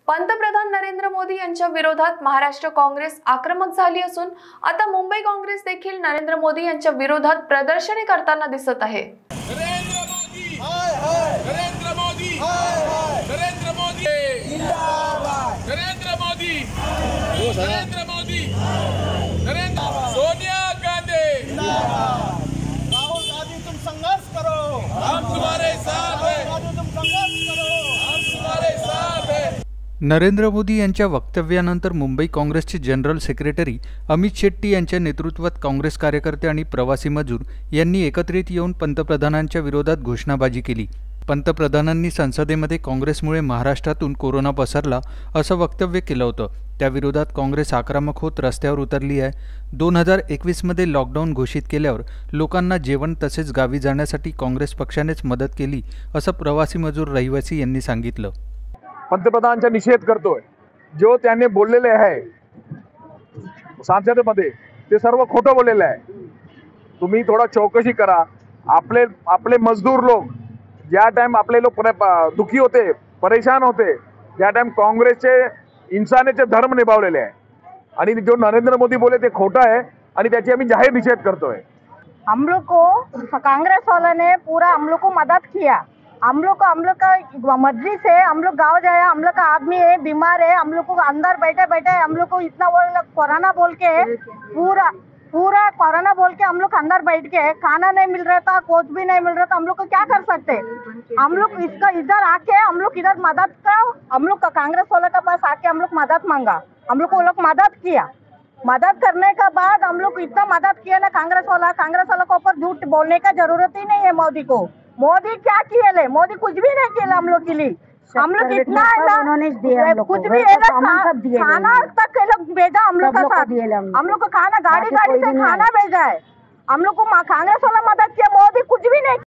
पंतप्रधान नरेंद्र मोदी यांच्या विरोधात महाराष्ट्र काँग्रेस आक्रमक झाली असून आता मुंबई काँग्रेस देखील नरेंद्र मोदी यांच्या विरोधात प्रदर्शने करताना दिसत आहे। नरेंद्र मोदी हाय हाय, नरेंद्र मोदी हाय हाय, नरेंद्र मोदी जिंदाबाद, नरेंद्र मोदी, नरेंद्र मोदी, नरेंद्र सोनिया गांधी जिंदाबाद। राहुल गांधी तुम संघर्ष करो, हम तुम्हारे साथ हैं। राहुल तुम संघर्ष करो, हम तुम्हारे साथ हैं। नरेंद्र मोदी यांच्या वक्तव्यानंतर मुंबई काँग्रेसचे जनरल सेक्रेटरी अमित शेट्टी यांच्या नेतृत्वात काँग्रेस कार्यकर्ते आणि प्रवासी मजूर यांनी एकत्रित येऊन पंतप्रधानांच्या विरोधात घोषणाबाजी केली। पंतप्रधानांनी संसदेमध्ये काँग्रेसमुळे महाराष्ट्रातून कोरोना पसरला असं वक्तव्य केलं होतं। त्याविरोधात काँग्रेस आक्रमक होत रस्त्यावर उतरली आहे। 2021 मध्ये लॉकडाऊन घोषित केल्यावर लोकांना जेवण तसेच गावी जाण्यासाठी काँग्रेस पक्षानेच मदत केली असं प्रवासी मजूर रहिवासी यांनी सांगितलं। पंतप्रधानांचा निषेध करतोय। जो त्यांनी बोललेले आहे संसदेमध्ये ते सर्व खोटं बोललेलं आहे। तुम्ही थोडा चौकशी करा। आपले मजदूर लोक ज्या टाइम आपले लोक दुखी होते, परेशान होते, त्या टाइम काँग्रेसचे इंसानियतचे धर्म निभावलेले आहे आणि जो नरेंद्र मोदी बोले ते खोटं आहे आणि त्याची आम्ही जाहीर निषेध करतोय। हम लोग को कांग्रेस वालों ने पूरा हम लोग को मदद किया। हम लोग का मर्जी से हम लोग गाँव जाए, हम लोग का आदमी है बीमार है, हम लोग को अंदर बैठे बैठे हम लोग को इतना कोरोना बोल के पूरा कोरोना बोल के हम लोग अंदर बैठ के खाना नहीं मिल रहा था, कुछ भी नहीं मिल रहा था। हम लोग को क्या कर सकते? हम लोग इसका इधर आके हम लोग इधर मदद का हम लोग का कांग्रेस वालों के पास आके हम लोग मदद मांगा। हम लोग को वो लोग मदद किया। मदद करने के बाद हम लोग इतना मदद किया ना कांग्रेस वाला के ऊपर झूठ बोलने का जरूरत ही नहीं है मोदी को। मोदी क्या किए ले? मोदी कुछ भी नहीं किया हम लोग के लिए। हम लोग इतना कुछ भी खाना तक लोग भेजा हम लोग का साथ। हम लोग को खाना गाड़ी से खाना भेजा है। हम लोग को कांग्रेस वाला मदद किया, मोदी कुछ भी नहीं।